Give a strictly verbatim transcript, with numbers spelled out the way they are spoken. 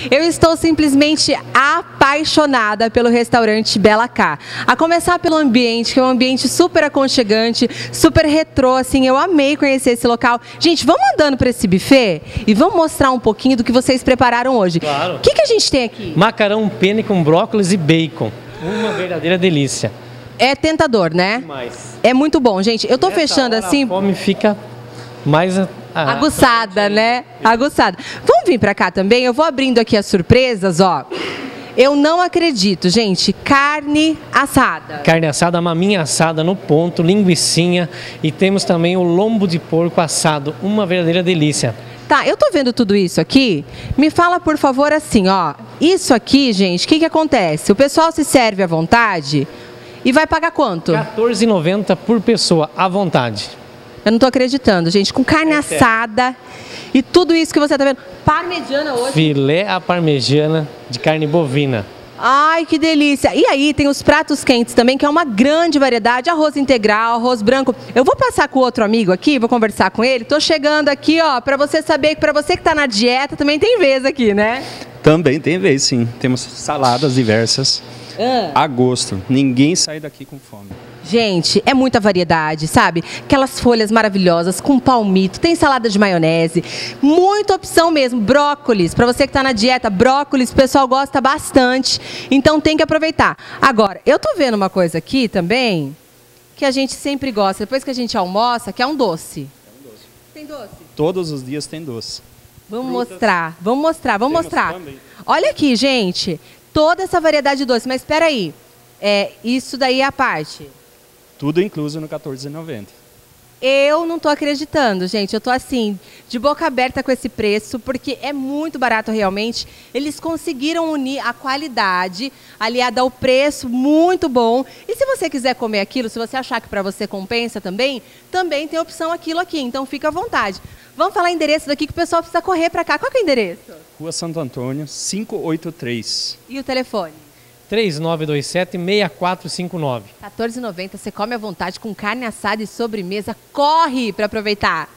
Eu estou simplesmente apaixonada pelo restaurante Bela Cá. A começar pelo ambiente, que é um ambiente super aconchegante, super retrô, assim, eu amei conhecer esse local. Gente, vamos andando para esse buffet e vamos mostrar um pouquinho do que vocês prepararam hoje. Claro. O que, que a gente tem aqui? Macarrão penne com brócolis e bacon. Uma verdadeira delícia. É tentador, né? Demais. É muito bom, gente. Eu tô Nessa fechando hora assim... A fome fica mais... a- a- Aguçada, né? Aguçada. Vamos vir pra cá também? Eu vou abrindo aqui as surpresas, ó. Eu não acredito, gente. Carne assada. Carne assada, maminha assada no ponto, linguicinha. E temos também o lombo de porco assado. Uma verdadeira delícia. Tá, eu tô vendo tudo isso aqui. Me fala, por favor, assim, ó. Isso aqui, gente, o que que acontece? O pessoal se serve à vontade e vai pagar quanto? quatorze reais e noventa centavos por pessoa, à vontade. Eu não tô acreditando, gente. Com carne É sério. assada e tudo isso que você tá vendo. Parmegiana hoje. Filé à parmegiana de carne bovina. Ai, que delícia! E aí tem os pratos quentes também, que é uma grande variedade, arroz integral, arroz branco. Eu vou passar com o outro amigo aqui, vou conversar com ele. Tô chegando aqui, ó, para você saber que para você que tá na dieta também tem vez aqui, né? Também tem vez, sim. Temos saladas diversas. Ah. A gosto. Ninguém sai daqui com fome. Gente, é muita variedade, sabe? Aquelas folhas maravilhosas com palmito, tem salada de maionese, muita opção mesmo, brócolis, para você que tá na dieta, brócolis o pessoal gosta bastante, então tem que aproveitar. Agora, eu tô vendo uma coisa aqui também, que a gente sempre gosta, depois que a gente almoça, que é um doce. É um doce. Tem doce? Todos os dias tem doce. Vamos Frutas. mostrar, vamos mostrar, vamos Temos mostrar. também. Olha aqui, gente, toda essa variedade de doce, mas espera aí, é, isso daí é a parte... Tudo incluso no quatorze reais e noventa centavos. Eu não tô acreditando, gente. Eu tô assim, de boca aberta com esse preço, porque é muito barato realmente. Eles conseguiram unir a qualidade, aliada ao preço, muito bom. E se você quiser comer aquilo, se você achar que para você compensa também, também tem opção aquilo aqui. Então fica à vontade. Vamos falar endereço daqui que o pessoal precisa correr para cá. Qual que é o endereço? Rua Santo Antônio, quinhentos e oitenta e três. E o telefone? três nove dois sete, seis quatro cinco nove. quatorze reais e noventa centavos. Você come à vontade com carne assada e sobremesa. Corre para aproveitar.